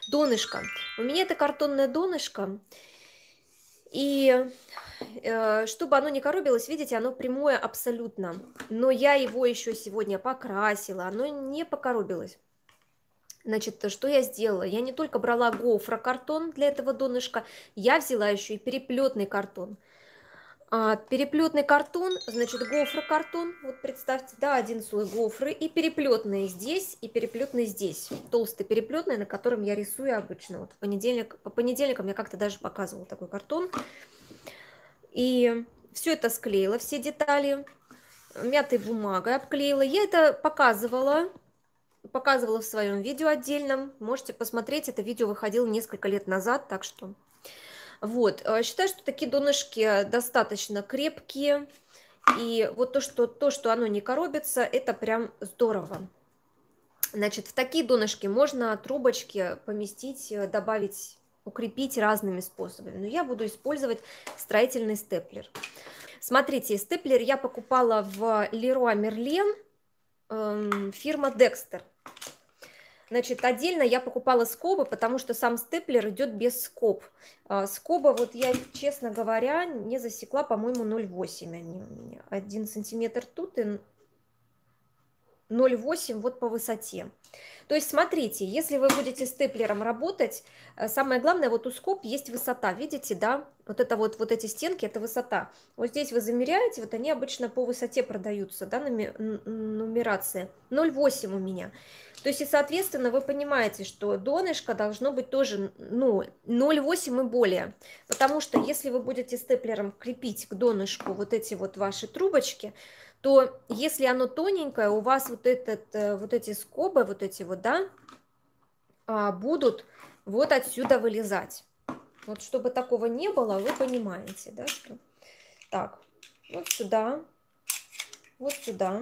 Донышко. У меня это картонное донышко, и чтобы оно не коробилось, видите, оно прямое абсолютно. Но я его еще сегодня покрасила, оно не покоробилось. Значит, что я сделала? Я не только брала гофрокартон для этого донышка, я взяла еще и переплетный картон. Переплетный картон, значит, гофрокартон, вот представьте, да, один слой гофры, и переплетные здесь, и переплетные здесь. Толстый переплетный, на котором я рисую обычно. Вот по понедельникам я как-то даже показывала такой картон. И все это склеила, все детали, мятой бумагой обклеила. Я это показывала в своем видео отдельном. Можете посмотреть, это видео выходило несколько лет назад, так что... Вот, считаю, что такие донышки достаточно крепкие. И вот то, что оно не коробится, это прям здорово. Значит, в такие донышки можно трубочки поместить, добавить, укрепить разными способами. Но я буду использовать строительный степлер. Смотрите, степлер я покупала в Leroy Merlin, фирма Dexter. Значит, отдельно я покупала скобы, потому что сам степлер идет без скоб. Скоба, вот я, честно говоря, не засекла, по-моему, 0,8 они у меня. 1 сантиметр тут и 0,8 вот по высоте. То есть, смотрите, если вы будете степлером работать, самое главное, вот у скоб есть высота, видите, да? Вот это вот эти стенки, это высота. Вот здесь вы замеряете, вот они обычно по высоте продаются, да, нумерация. 0,8 у меня. То есть, и, соответственно, вы понимаете, что донышко должно быть тоже, ну, 0,8 и более. Потому что, если вы будете степлером крепить к донышку вот эти вот ваши трубочки, то если оно тоненькое, у вас вот эти скобы, вот эти вот, да, будут вот отсюда вылезать. Вот чтобы такого не было, вы понимаете, да, что... Так, вот сюда, вот сюда.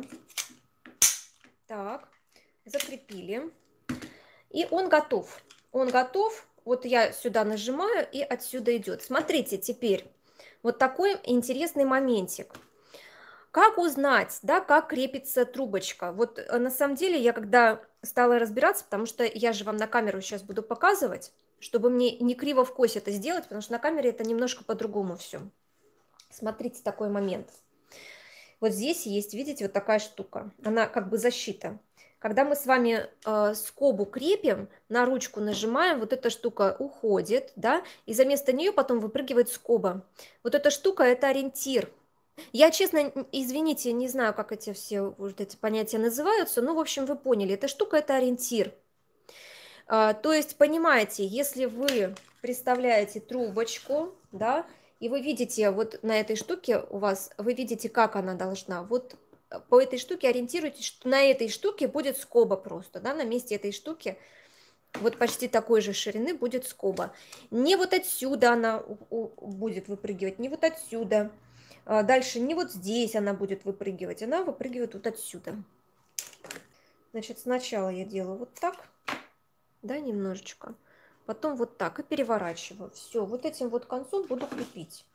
Так, закрепили. И он готов. Он готов. Вот я сюда нажимаю, и отсюда идет. Смотрите, теперь вот такой интересный моментик. Как узнать, да, как крепится трубочка? Вот на самом деле я когда стала разбираться, потому что я же вам на камеру сейчас буду показывать, чтобы мне не криво в кость это сделать, потому что на камере это немножко по-другому все. Смотрите, такой момент. Вот здесь есть, видите, вот такая штука. Она как бы защита. Когда мы с вами скобу крепим, на ручку нажимаем, вот эта штука уходит, да, и за место нее потом выпрыгивает скоба. Вот эта штука – это ориентир. Я, честно, извините, не знаю, как эти все вот эти понятия называются, но, в общем, вы поняли, эта штука – это ориентир. То есть, понимаете, если вы представляете трубочку, да, и вы видите вот на этой штуке у вас, вы видите, как она должна, вот по этой штуке ориентируйтесь, что на этой штуке будет скоба просто, да, на месте этой штуки вот почти такой же ширины будет скоба. Не вот отсюда она будет выпрыгивать, не вот отсюда. Дальше не вот здесь она будет выпрыгивать, она выпрыгивает вот отсюда. Значит, сначала я делаю вот так, да, немножечко. Потом вот так и переворачиваю. Все, вот этим вот концом буду крепить.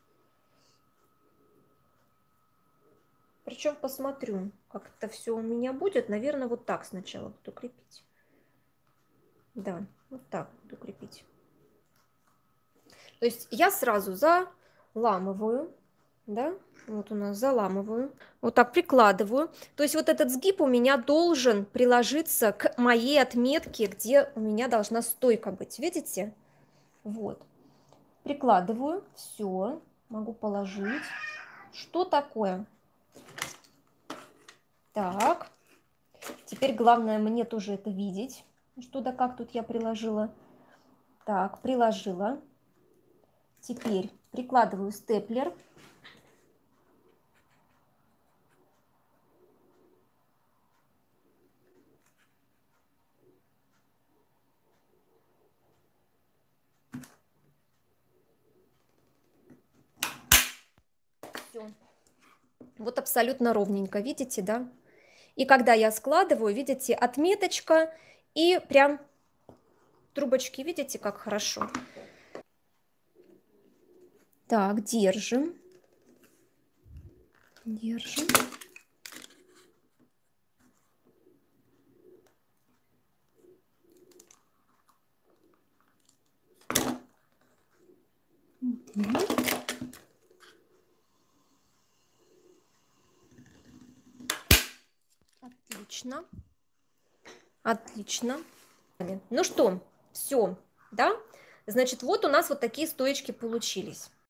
Причем посмотрю, как это все у меня будет. Наверное, вот так сначала буду крепить. Да, вот так буду крепить. То есть я сразу заламываю, да, вот у нас заламываю, вот так прикладываю. То есть вот этот сгиб у меня должен приложиться к моей отметке, где у меня должна стойка быть, видите? Вот, прикладываю, все, могу положить. Что такое? Так, теперь главное мне тоже это видеть, что да как тут я приложила. Так, приложила. Теперь прикладываю степлер. Все. Вот абсолютно ровненько, видите, да? И когда я складываю, видите, отметочка и прям трубочки, видите, как хорошо. Так, держим. Держим. Мгм. Отлично. Отлично. Ну что, все, да? Значит, вот у нас вот такие стоечки получились.